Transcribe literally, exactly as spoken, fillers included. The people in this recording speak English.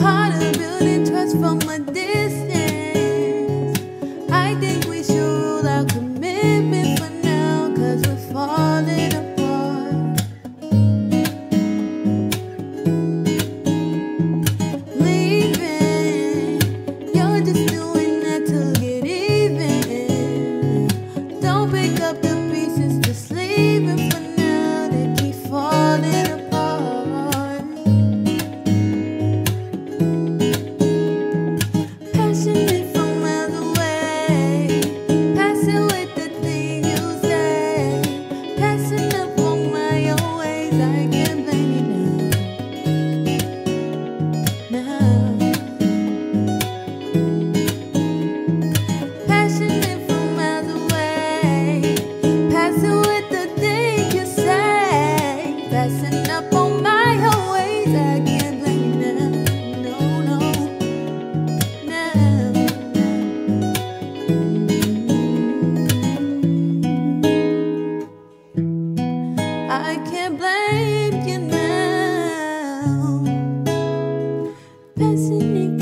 Part of building trust from a distance. I think we should rule out commitment for now, 'cause we're falling apart. Leaving, you're just doing that to get even. Don't pick up the pieces, just leaving for now. They keep falling apart. Passionate from miles away, passing with the things you say, passing up on my own ways. I can't blame you now. Passionate from miles away, passing with the things you say, passing up on my own ways. I can't blame you now. No, no, now. I can't blame you now. Passing it